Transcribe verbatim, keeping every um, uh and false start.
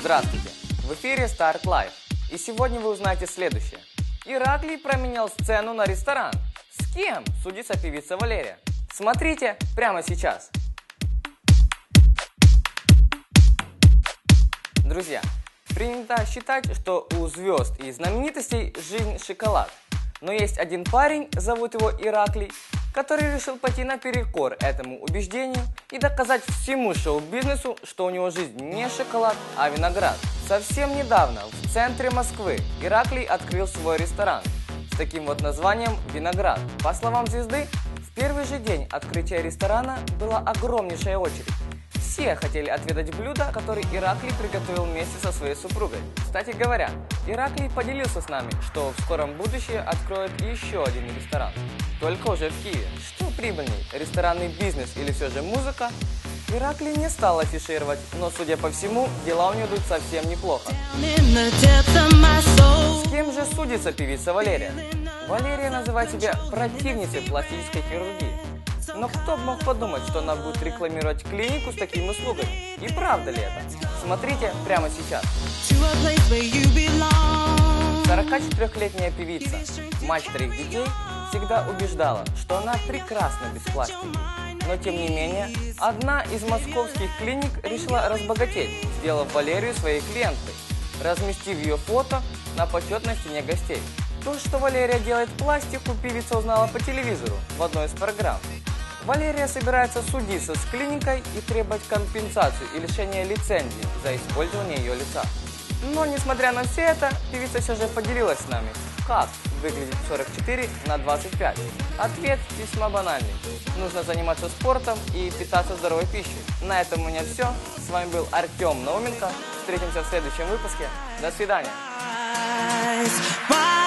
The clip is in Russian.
Здравствуйте! В эфире Start Live. И сегодня вы узнаете следующее. Ираклий променял сцену на ресторан. С кем? Судится певица Валерия. Смотрите прямо сейчас. Друзья, принято считать, что у звезд и знаменитостей жизнь шоколад. Но есть один парень, зовут его Ираклий, который решил пойти наперекор этому убеждению и доказать всему шоу-бизнесу, что у него жизнь не шоколад, а виноград. Совсем недавно в центре Москвы Ираклий открыл свой ресторан с таким вот названием «Виноград». По словам звезды, в первый же день открытия ресторана была огромнейшая очередь. Все хотели отведать блюдо, которое Ираклий приготовил вместе со своей супругой. Кстати говоря, Ираклий поделился с нами, что в скором будущем откроет еще один ресторан, только уже в Киеве. Что прибыльней, ресторанный бизнес или все же музыка? Ираклий не стал афишировать, но, судя по всему, дела у него идут совсем неплохо. С кем же судится певица Валерия? Валерия называет себя противницей пластической хирургии. Но кто бы мог подумать, что она будет рекламировать клинику с такими услугами? И правда ли это? Смотрите прямо сейчас. сорокачетырёхлетняя певица, мать троих детей, всегда убеждала, что она прекрасна без пластики. Но тем не менее, одна из московских клиник решила разбогатеть, сделав Валерию своей клиенткой, разместив ее фото на почетной стене гостей. То, что Валерия делает пластику, певица узнала по телевизору в одной из программ. Валерия собирается судиться с клиникой и требовать компенсацию и лишение лицензии за использование ее лица. Но, несмотря на все это, певица все же поделилась с нами, как выглядит сорок четыре на двадцать пять. Ответ весьма банальный. Нужно заниматься спортом и питаться здоровой пищей. На этом у меня все. С вами был Артем Науменко. Встретимся в следующем выпуске. До свидания.